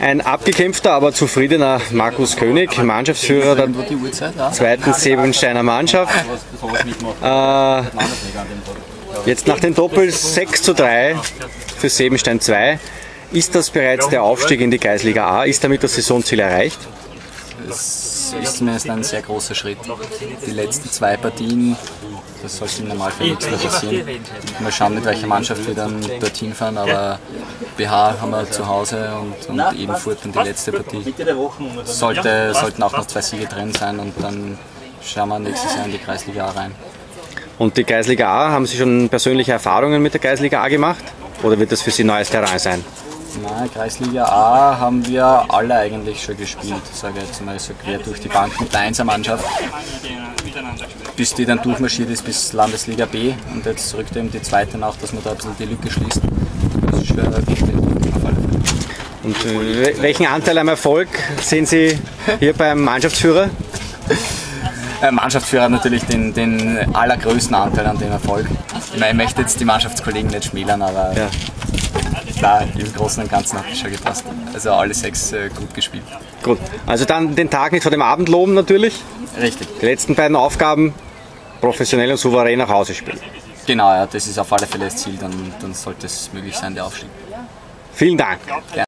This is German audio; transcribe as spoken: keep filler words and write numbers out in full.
Ein abgekämpfter, aber zufriedener Markus König, Mannschaftsführer der zweiten Seebensteiner Mannschaft. Äh, jetzt nach dem Doppel sechs zu drei für Seebenstein zwei. Ist das bereits der Aufstieg in die Kreisliga A? Ist damit das Saisonziel erreicht? Es ist zumindest ein sehr großer Schritt. Die letzten zwei Partien, das sollte im Normalfall nichts mehr passieren. Mal schauen, mit welcher Mannschaft wir dann dorthin fahren, aber B H haben wir zu Hause und, und Ebenfurt dann die letzte Partie. Sollte, sollten auch noch zwei Siege drin sein und dann schauen wir nächstes Jahr in die Kreisliga A rein. Und die Kreisliga A, haben Sie schon persönliche Erfahrungen mit der Kreisliga A gemacht? Oder wird das für Sie neues Terrain sein? Nein, Kreisliga A haben wir alle eigentlich schon gespielt, sage ich jetzt mal so quer durch die Bank mit der Einser-Mannschaft, bis die dann durchmarschiert ist bis Landesliga B und jetzt rückt eben die zweite nach, dass man da ein bisschen die Lücke schließt. Das ist schwer wichtig auf alle Fälle. Und welchen Anteil am Erfolg sehen Sie hier beim Mannschaftsführer? Der Mannschaftsführer hat natürlich den, den allergrößten Anteil an dem Erfolg. Ich, meine, ich möchte jetzt die Mannschaftskollegen nicht schmälern, aber ja. Klar, im Großen und Ganzen hat es schon gepasst. Also alle sechs äh, gut gespielt. Gut, also dann den Tag nicht vor dem Abend loben natürlich. Richtig. Die letzten beiden Aufgaben professionell und souverän nach Hause spielen. Genau, ja, das ist auf alle Fälle das Ziel, dann, dann sollte es möglich sein, der Aufstieg. Vielen Dank. Gerne.